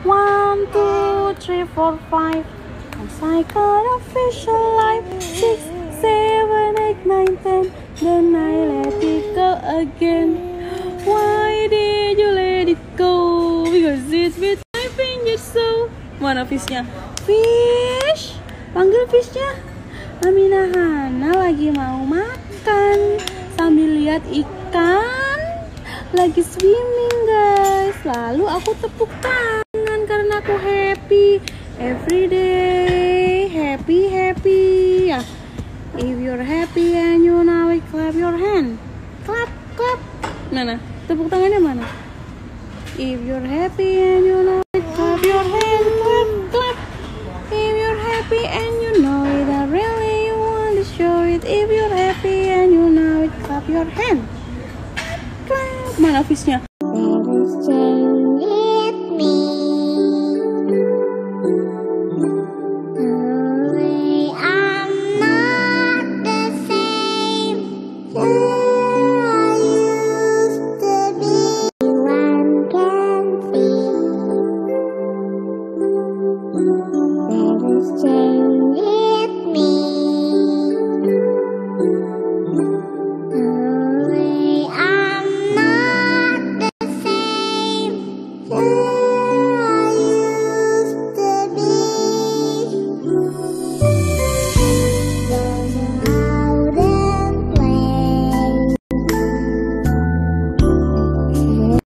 1, 2, 3, 4, 5. I cycle a fish alive. 6, 7, 8, 9, 10. Then I let it go again. Why did you let it go? Because it's with my fingers so. Mana fishnya? Fish, panggil fishnya. Amina Hana lagi mau makan sambil lihat ikan lagi swimming guys. Lalu aku tepuk tangan karena aku happy. Every day happy ya. If you're happy and you know it, clap your hand. Clap. Mana? Tepuk tangannya mana? If you're happy and you know it, clap your hand. Clap. If you're happy and you know it, I really want to show it. If you're happy and you know it, clap your hand. Clap. Mana fishnya?